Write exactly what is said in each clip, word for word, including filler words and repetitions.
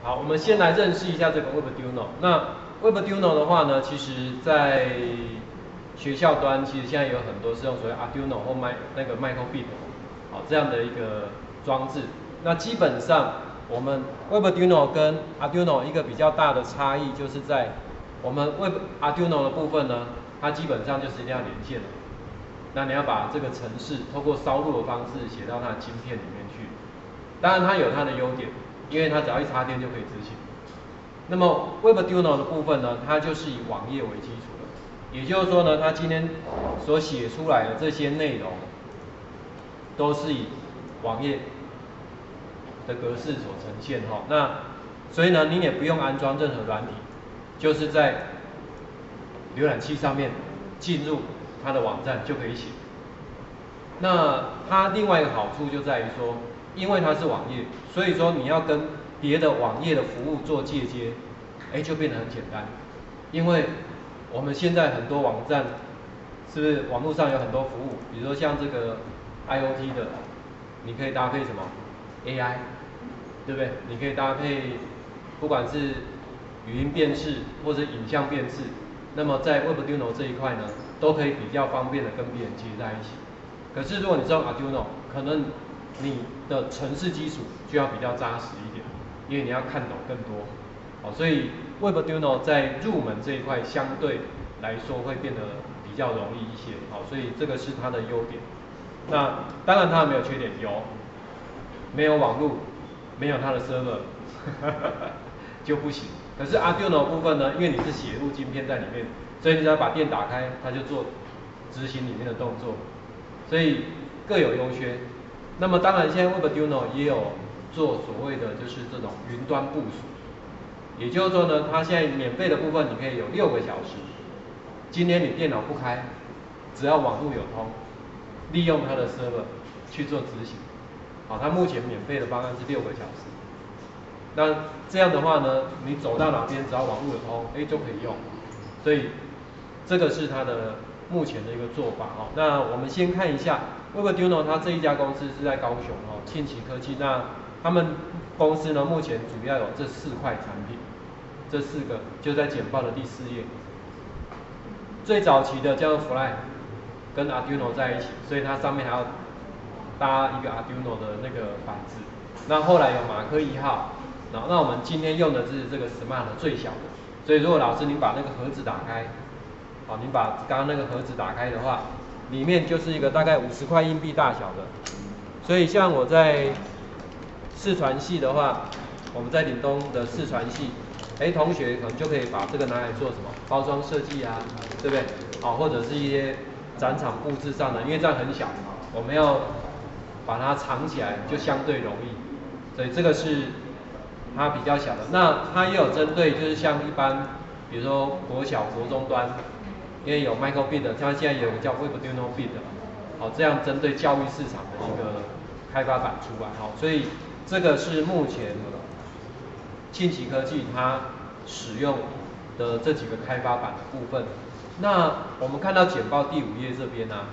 好，我们先来认识一下这个 Webduino。那 Webduino 的话呢，其实在学校端，其实现在有很多是用所谓 Arduino 或麦那个 Microbit 好这样的一个装置。那基本上我们 Webduino 跟 Arduino 一个比较大的差异，就是在我们 Web Arduino 的部分呢，它基本上就是一定要连线的。那你要把这个程式透过烧录的方式写到它的晶片里面去。当然它有它的优点，因为它只要一插电就可以执行。那么 Webduino 的部分呢，它就是以网页为基础的，也就是说呢，它今天所写出来的这些内容，都是以网页的格式所呈现哈。那所以呢，你也不用安装任何软体，就是在浏览器上面进入它的网站就可以写。那它另外一个好处就在于说，因为它是网页，所以说你要跟别的网页的服务做借接，哎，就变得很简单。因为我们现在很多网站，是不是网络上有很多服务，比如说像这个 I O T 的，你可以搭配什么 A I， 对不对？你可以搭配不管是语音辨识或者影像辨识，那么在 Webduino 这一块呢，都可以比较方便的跟别人接在一起。可是如果你是用 Arduino， 可能你的程式基础就要比较扎实一点，因为你要看懂更多。好，所以 Webduino 在入门这一块相对来说会变得比较容易一些。好，所以这个是它的优点。那当然它有没有缺点？有，没有网络，没有它的 server 就不行。可是 Arduino 部分呢，因为你是写入晶片在里面，所以你只要把电打开，它就做执行里面的动作。所以各有优缺。那么当然，现在 Webduino 也有做所谓的就是这种云端部署，也就是说呢，它现在免费的部分你可以有六个小时。今天你电脑不开，只要网络有通，利用它的 server 去做执行。好，它目前免费的方案是六个小时。那这样的话呢，你走到哪边只要网络有通，哎就可以用。所以这个是它的目前的一个做法哦。那我们先看一下 Webduino， 它这一家公司是在高雄哦，庆奇科技。那他们公司呢，目前主要有这四块产品，这四个就在简报的第四页。最早期的叫做 Fly， 跟 Arduino 在一起，所以它上面还要搭一个 Arduino 的那个板子。那后来有马克一号，那那我们今天用的是这个 Smart 最小的。所以如果老师您把那个盒子打开，好，您把刚刚那个盒子打开的话，里面就是一个大概五十块硬币大小的。所以像我在视传系的话，我们在岭东的视传系，哎，同学可能就可以把这个拿来做什么包装设计啊，对不对？好，或者是一些展场布置上的，因为这样很小，我们要把它藏起来就相对容易。所以这个是它比较小的。那它也有针对就是像一般，比如说国小、国中端，因为有 Microbit， 它现在有一个叫 Webduino Bit， 好，这样针对教育市场的一个开发版出来。好，所以这个是目前庆奇科技它使用的这几个开发版的部分。那我们看到简报第五页这边呢、啊，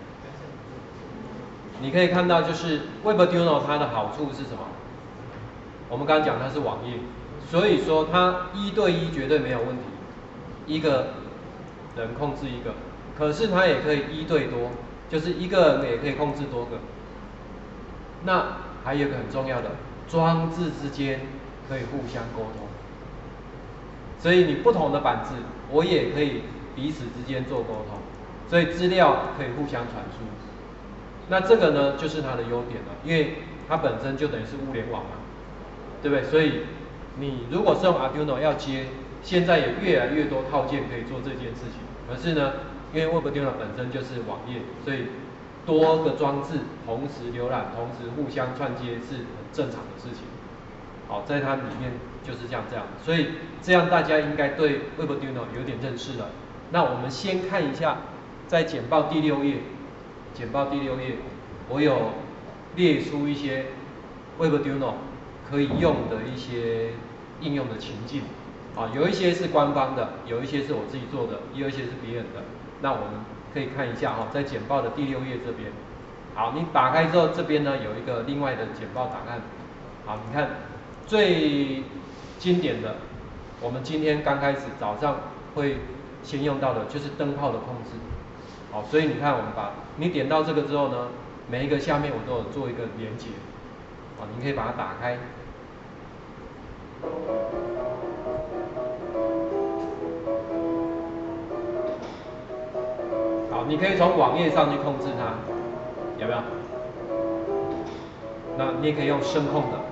你可以看到就是 Webduino 它的好处是什么？我们刚刚讲它是网页，所以说它一对一绝对没有问题，一个人控制一个。可是它也可以一对多，就是一个人也可以控制多个。那还有一个很重要的，装置之间可以互相沟通。所以你不同的板子，我也可以彼此之间做沟通，所以资料可以互相传输。那这个呢，就是它的优点了，因为它本身就等于是物联网嘛，对不对？所以你如果是用 Arduino 要接，现在也越来越多套件可以做这件事情。可是呢，因为 Webduino 本身就是网页，所以多个装置同时浏览、同时互相串接是很正常的事情。好，在它里面就是像这样，所以这样大家应该对 Webduino 有点认识了。那我们先看一下，在简报第六页，简报第六页，我有列出一些 Webduino 可以用的一些应用的情境。啊，有一些是官方的，有一些是我自己做的，也有一些是别人的。那我们可以看一下哈，在简报的第六页这边。好，你打开之后，这边呢有一个另外的简报档案。好，你看最经典的，我们今天刚开始早上会先用到的就是灯泡的控制。好，所以你看我们把你点到这个之后呢，每一个下面我都有做一个连接。好，你可以把它打开。好，你可以从网页上去控制它，有没有？那你也可以用声控的，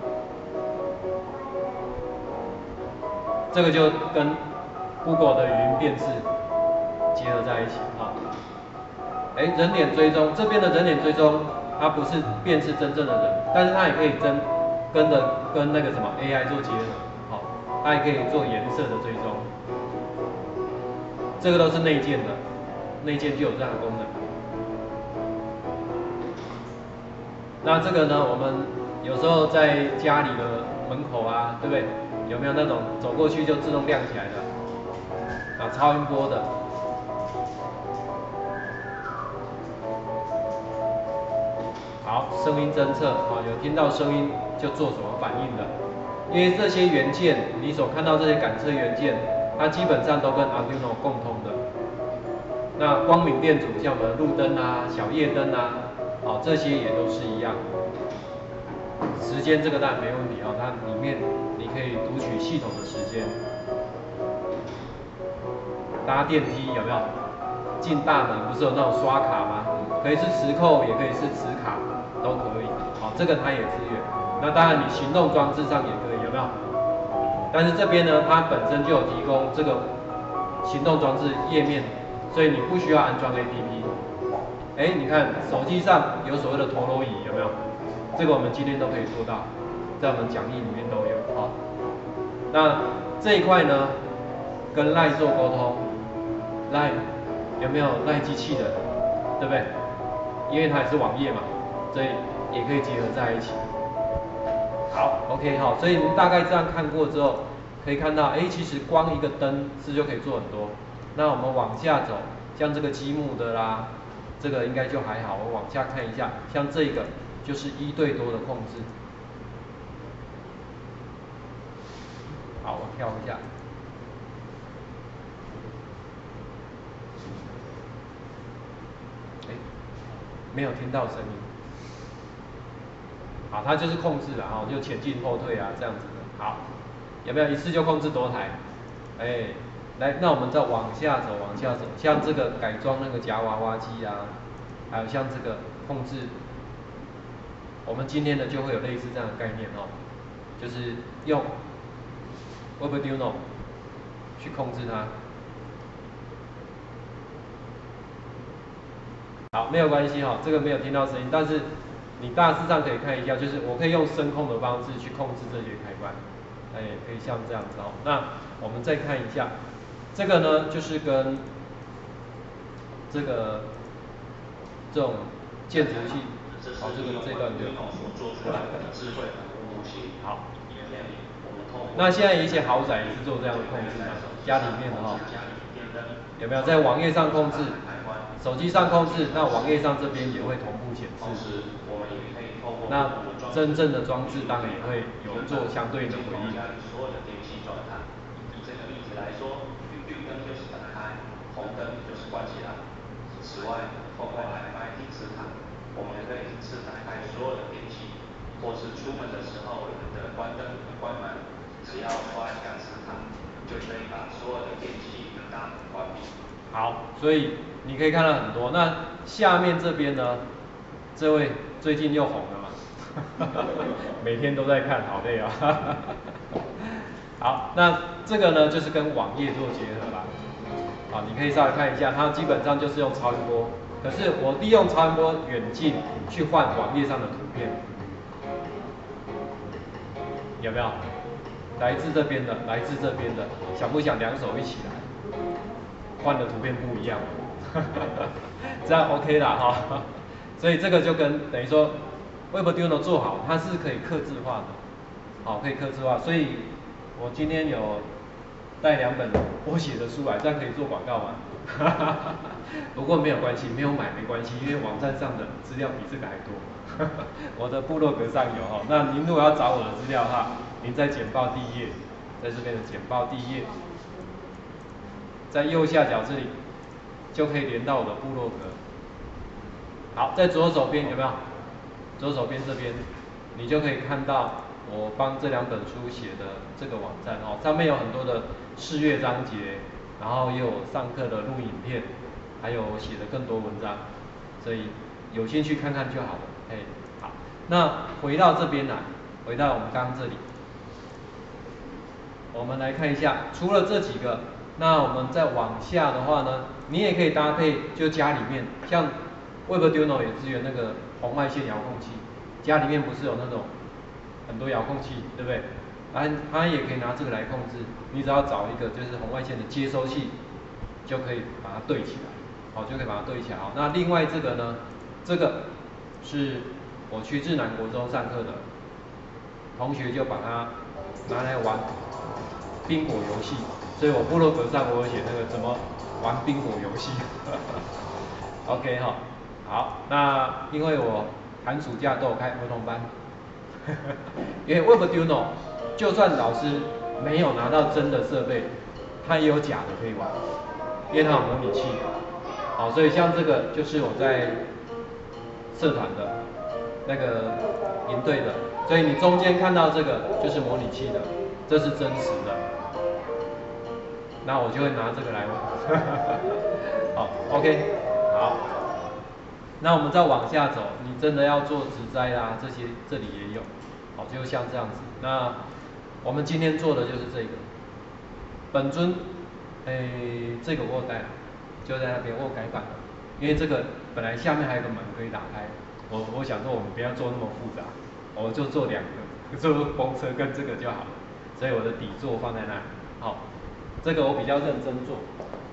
这个就跟 Google 的语音辨识结合在一起啊。哎，人脸追踪这边的人脸追踪，它不是辨识真正的人，但是它也可以跟跟的跟那个什么 A I 做结合，好，它也可以做颜色的追踪，这个都是内建的，内建就有这样的功能。那这个呢，我们有时候在家里的门口啊，对不对？有没有那种走过去就自动亮起来的？啊，超音波的。好，声音侦测，啊，有听到声音就做什么反应的？因为这些元件，你所看到这些感测元件，它基本上都跟 Arduino 共通的。那光明电阻，像我们的路灯啊、小夜灯啊，好，这些也都是一样。时间这个当然没问题啊，它里面你可以读取系统的时间。搭电梯有没有？进大门不是有那种刷卡吗？可以是磁扣，也可以是磁卡，都可以。好，这个它也支援。那当然你行动装置上也可以，有没有？但是这边呢，它本身就有提供这个行动装置页面，所以你不需要安装 A P P。哎，你看手机上有所谓的陀螺仪，有没有？这个我们今天都可以做到，在我们讲义里面都有。好，那这一块呢，跟 LINE 做沟通 ，LINE 有没有 LINE 机器人？对不对？因为它也是网页嘛，所以也可以结合在一起。好 ，OK 好，所以您大概这样看过之后，可以看到，哎，其实光一个灯是就可以做很多。那我们往下走，像这个积木的啦，这个应该就还好。我往下看一下，像这个就是一对多的控制。好，我跳一下。哎，没有听到声音。好，它就是控制了哈，就前进后退啊这样子的。好，有没有一次就控制多台？哎，来，那我们再往下走，往下走，像这个改装那个夹娃娃机啊，还有像这个控制，我们今天呢就会有类似这样的概念哦，就是用 Arduino 去控制它。好，没有关系哈，这个没有听到声音，但是你大致上可以看一下，就是我可以用声控的方式去控制这些开关，哎，可以像这样子哦。那我们再看一下，这个呢就是跟这个这种建筑器，好，这个这段就所做出来的智慧模型。 好，那现在一些豪宅也是做这样的控制嘛，家里面的哈，有没有在网页上控制？手机上控制，那网页上这边也会同步显示。那真正的装置当然也会有做相对应的回应。 所有的电器状态，以这个例子来说，绿灯就是打开，红灯就是关起来。此外，透过 R F I D 磁卡，我们可以一次打开所有的电器，或是出门的时候我们的关灯、关门，只要刷一下磁卡，就可以把所有的电器大门关闭。 好，所以你可以看到很多。那下面这边呢，这位最近又红了嘛，每天都在看，好累啊。好，那这个呢就是跟网页做结合啦。好，你可以稍微看一下，它基本上就是用超音波，可是我利用超音波远近去换网页上的图片，有没有？来自这边的，来自这边的，想不想两手一起来？换的图片不一样，这样 OK 啦哈。所以这个就跟等于说 Arduino 做好，它是可以客制化的，好，可以客制化。所以我今天有带两本我写的书来，这样可以做广告吗？不过没有关系，没有买没关系，因为网站上的资料比这个还多。我的部落格上有哈，那您如果要找我的资料的话，您在简报第一页在这边的简报第一页，在右下角这里就可以连到我的部落格。好，在左手边有没有？左手边这边，你就可以看到我帮这两本书写的这个网站哦，上面有很多的试阅章节，然后也有上课的录影片，还有我写的更多文章，所以有兴趣看看就好了。哎，好，那回到这边来，回到我们刚刚这里，我们来看一下，除了这几个，那我们再往下的话呢，你也可以搭配，就家里面像 Webduino 也支援那个红外线遥控器，家里面不是有那种很多遥控器，对不对？啊，它也可以拿这个来控制，你只要找一个就是红外线的接收器，就可以把它对起来，好，就可以把它对起来。好，那另外这个呢，这个是我去日南国中上课的同学就把它拿来玩宾果游戏，所以我部落格上我有写那个怎么玩宾果游戏。OK 哈，好，那因为我寒暑假都有开儿童班，因为 Webduino 就算老师没有拿到真的设备，他也有假的可以玩，因为它有模拟器。好，所以像这个就是我在社团的那个营队的，所以你中间看到这个就是模拟器的，这是真实的。那我就会拿这个来玩。好 ，OK， 好。那我们再往下走，你真的要做植栽啦，这些这里也有，好，就像这样子。那我们今天做的就是这个，本尊，诶，这个我有带，就在那边我有改版了，因为这个本来下面还有个门可以打开，我我想说我们不要做那么复杂，我就做两个，做风车跟这个就好了，所以我的底座放在那里，好。这个我比较认真做，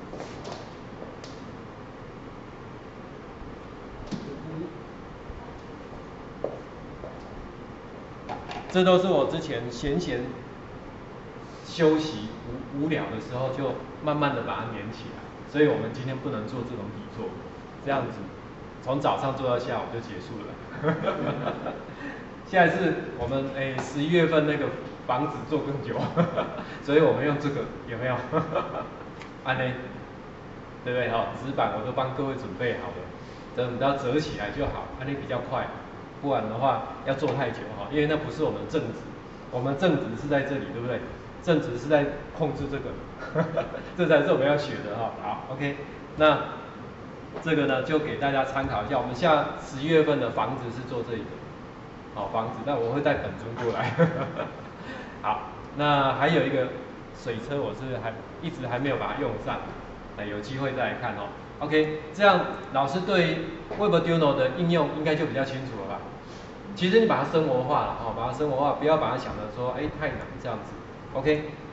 这都是我之前闲闲休息无无聊的时候就慢慢的把它粘起来，所以我们今天不能做这种底座，这样子从早上做到下午就结束了。下一次我们诶十一月份那个房子做更久，所以我们用这个有没有？安呢，对不对？哈，纸板我都帮各位准备好了，这我们只要折起来就好，安呢比较快，不然的话要做太久哈，因为那不是我们正职，我们正职是在这里，对不对？正职是在控制这个，这才是我们要学的哈。好 ，OK， 那这个呢就给大家参考一下，我们下十一月份的房子是做这个，好房子，那我会带本尊过来。好，那还有一个水车，我是还一直还没有把它用上，哎，有机会再来看哦。OK， 这样老师对 Webduino 的应用应该就比较清楚了吧？其实你把它生活化了，哦，把它生活化，不要把它想的说，哎，太难这样子。OK，